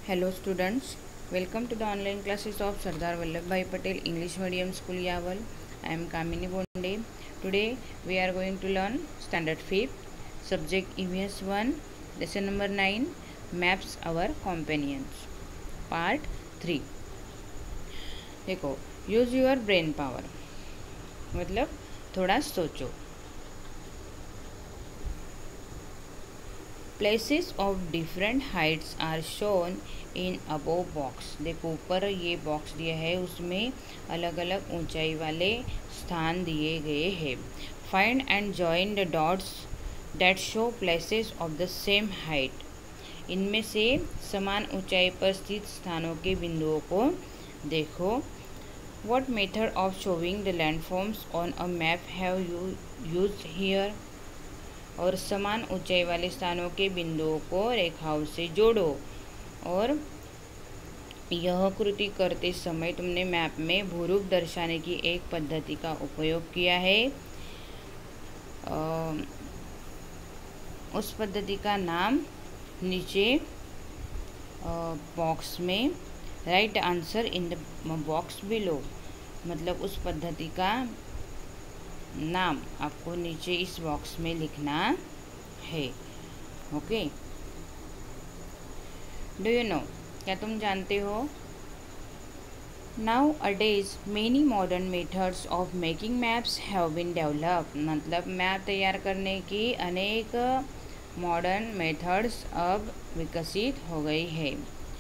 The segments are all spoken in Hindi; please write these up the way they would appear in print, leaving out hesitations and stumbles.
Hello students, welcome to the online classes of Sardar Vallabhbhai Patel English Medium School Yaval. I am Kamini Bonde. Today we are going to learn Standard 5th, Subject EVS 1, Lesson number 9, Maps Our Companions, Part 3. देखो, use your brain power, मतलब थोड़ा सोचो. Places of different heights are shown in above box. देखो ऊपर ये बॉक्स दिया है, उसमें अलग अलग ऊंचाई वाले स्थान दिए गए हैं. Find and join the dots that show places of the same height. इनमें से समान ऊंचाई पर स्थित स्थानों के बिंदुओं को देखो. What method of showing the landforms on a map have you used here? और समान ऊंचाई वाले स्थानों के बिंदुओं को रेखाओं से जोड़ो. और यह कृति करते समय तुमने मैप में भूरूप दर्शाने की एक पद्धति का उपयोग किया है. उस पद्धति का नाम नीचे बॉक्स में write answer in the box below, मतलब उस पद्धति का नाम आपको नीचे इस बॉक्स में लिखना है. ओके, डू यू नो, क्या तुम जानते हो? Nowadays many modern methods of making maps have been developed. मतलब मैप तैयार करने की अनेक मॉडर्न मेथड्स अब विकसित हो गई है.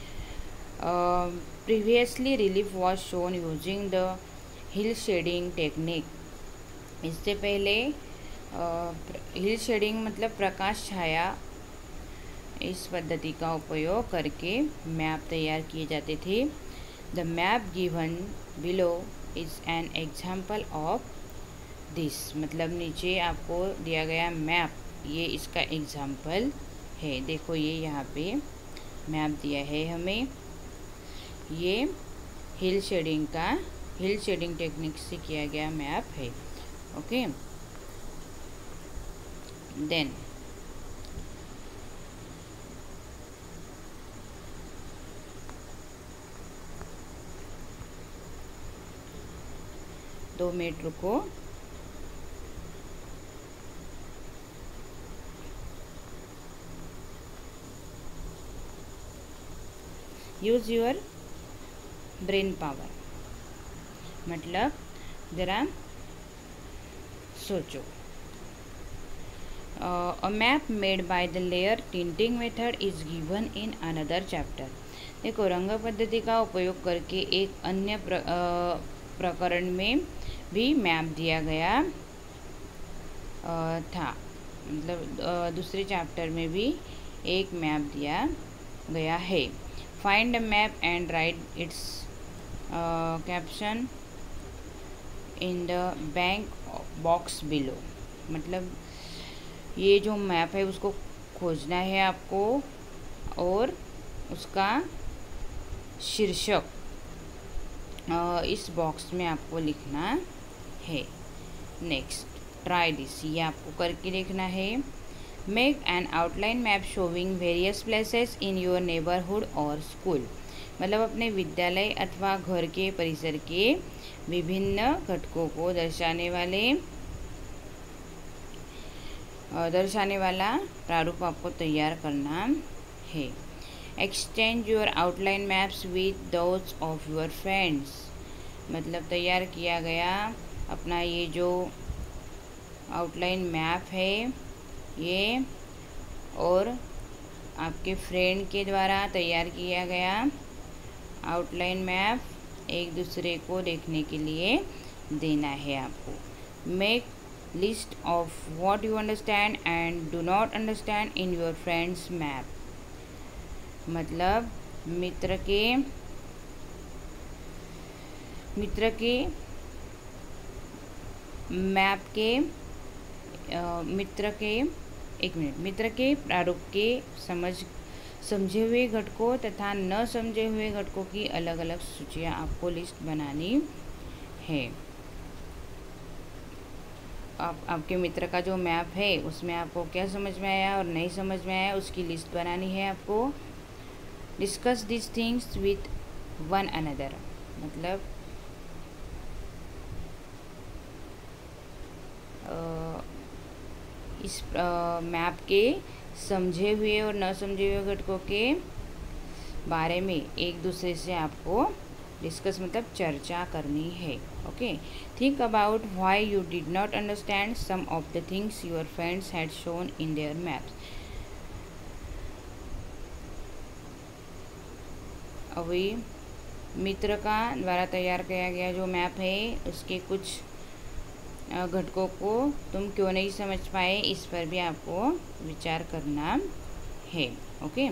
Previously relief was shown using the hill shading technique. इससे पहले हिल शेडिंग मतलब प्रकाश छाया, इस पद्धति का उपयोग करके मैप तैयार किए जाते थे. The map given below is an example of this. मतलब नीचे आपको दिया गया मैप, ये इसका एग्जाम्पल है. देखो ये यहाँ पे मैप दिया है हमें. ये हिल शेडिंग टेक्निक से किया गया मैप है. ओके, देन दो मिनट रुको. यूज योर ब्रेन पावर, मतलब जरा सोचो. A map made by the layer tinting method is given in another chapter. देखो रंग पद्धति का उपयोग करके एक अन्य प्रकरण में भी मैप दिया गया था. मतलब दूसरे चैप्टर में भी एक मैप दिया गया है. Find a map and write its caption in the bank box below. मतलब ये जो मैप है उसको खोजना है आपको और उसका शीर्षक इस बॉक्स में आपको लिखना है. नेक्स्ट, ट्राई दिस, ये आपको करके देखना है. Make an outline map showing various places in your neighbourhood और स्कूल. मतलब अपने विद्यालय अथवा घर के परिसर के विभिन्न घटकों को दर्शाने वाला प्रारूप आपको तैयार करना है. Exchange your outline maps with those of your friends. मतलब तैयार किया गया अपना ये जो आउटलाइन मैप है ये और आपके फ्रेंड के द्वारा तैयार किया गया आउटलाइन मैप एक दूसरे को देखने के लिए देना है आपको. Make list of what you understand and do not understand in your friends map. मतलब मित्र के मैप के मित्र के प्रारूप के समझे हुए घटकों तथा न समझे हुए घटकों की अलग अलग सूचियाँ आपको लिस्ट बनानी है. आपके मित्र का जो मैप है उसमें आपको क्या समझ में आया और नहीं समझ में आया उसकी लिस्ट बनानी है आपको. Discuss this things with one another, मतलब इस मैप के समझे हुए और न समझे हुए घटकों के बारे में एक दूसरे से आपको डिस्कस मतलब चर्चा करनी है। Okay, think about why you did not understand some of the things your friends had shown in their maps. अभी मित्र का द्वारा तैयार किया गया जो मैप है उसके कुछ घटकों को तुम क्यों नहीं समझ पाए, इस पर भी आपको विचार करना है। Okay,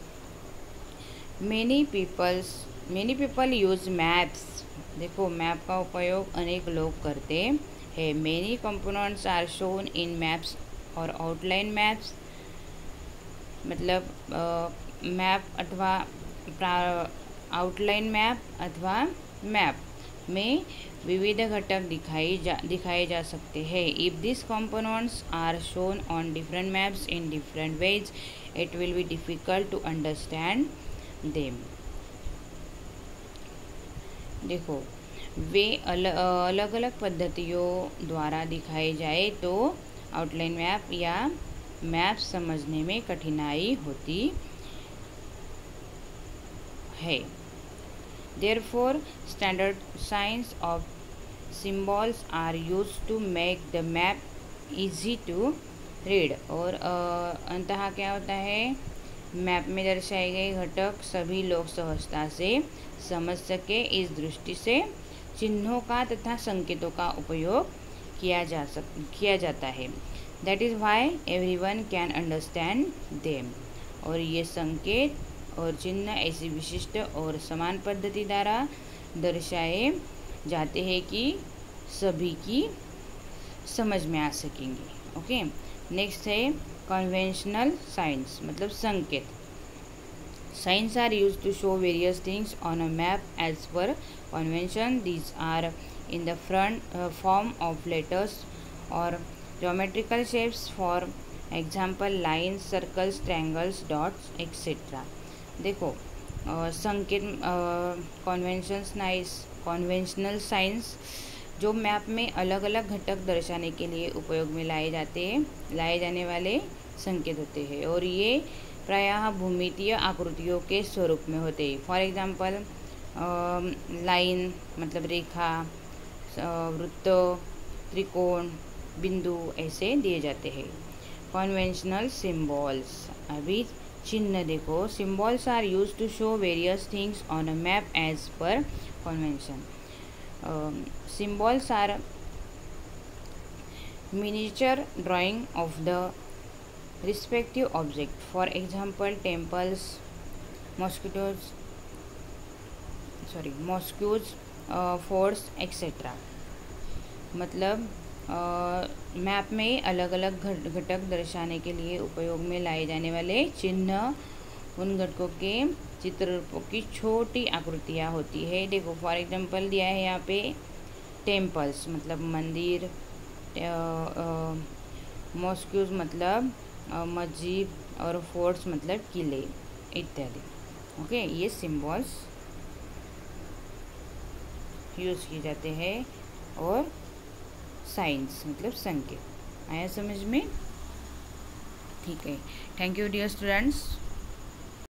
many people use maps. देखो, मैप का उपयोग अनेक लोग करते हैं। Many components are shown in maps और आउटलाइन मैप्स, मतलब मैप अथवा आउटलाइन मैप अथवा मैप में विविध घटक दिखाए जा सकते हैं। If this components are shown on different maps in different ways, it will be difficult to understand them. देखो, वे अलग अलग पद्धतियों द्वारा दिखाए जाए तो आउटलाइन मैप या मैप समझने में कठिनाई होती है। Therefore, standard signs of symbols are used to make the map easy to read। और अंततः क्या होता है, मैप में दर्शाए गए घटक सभी लोग सहजता से समझ सके, इस दृष्टि से चिन्हों का तथा संकेतों का उपयोग किया जाता है। That is why everyone can understand them। और ये संकेत और चिन्ह ऐसी विशिष्ट और समान पद्धति द्वारा दर्शाए जाते हैं कि सभी की समझ में आ सकेंगे। ओके, नेक्स्ट है कन्वेंशनल साइंस, मतलब संकेत। Signs are use to show various things on a map as per convention. These are in the form of letters और geometrical shapes, for example lines, circles, triangles, dots etcetera. देखो, संकेत कन्वेंशनल साइंस जो मैप में अलग अलग घटक दर्शाने के लिए उपयोग में लाए जाने वाले संकेत होते हैं, और ये प्रायः भूमितीय आकृतियों के स्वरूप में होते हैं। फॉर एग्जांपल लाइन मतलब रेखा, वृत्त, त्रिकोण, बिंदु ऐसे दिए जाते हैं। कन्वेंशनल सिंबल्स, अभी चिन्ह देखो, symbols are use to show various things on a map as per convention. Symbols are miniature drawing of the respective object, for example temples, mosques, forts etcetera. मतलब मैप में अलग अलग घटक दर्शाने के लिए उपयोग में लाए जाने वाले चिन्ह उन घटकों के चित्र रूपों की छोटी आकृतियाँ होती है। देखो, फॉर एग्जांपल दिया है यहाँ पे टेम्पल्स मतलब मंदिर, मॉस्क्यूज मतलब मस्जिद, और फोर्ट्स मतलब किले इत्यादि। ओके, ये सिंबल्स यूज़ किए जाते हैं। और साइंस मतलब संकेत। आया समझ में? ठीक है, थैंक यू डियर स्टूडेंट्स।